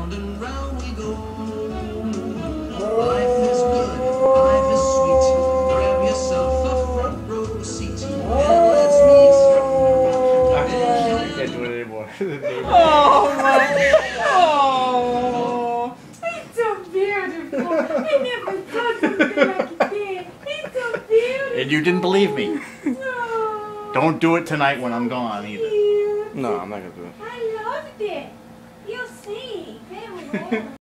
round and round we go. Life is good, life is sweet. Grab yourself a front row seat and let's meet. I can't do it anymore. Oh my! Oh, he's so beautiful. I never thought he would be like this. He's so beautiful. And you didn't believe me. Oh, Don't do it tonight when I'm gone either. cute. No, I'm not gonna do it. I loved it. You see, very well.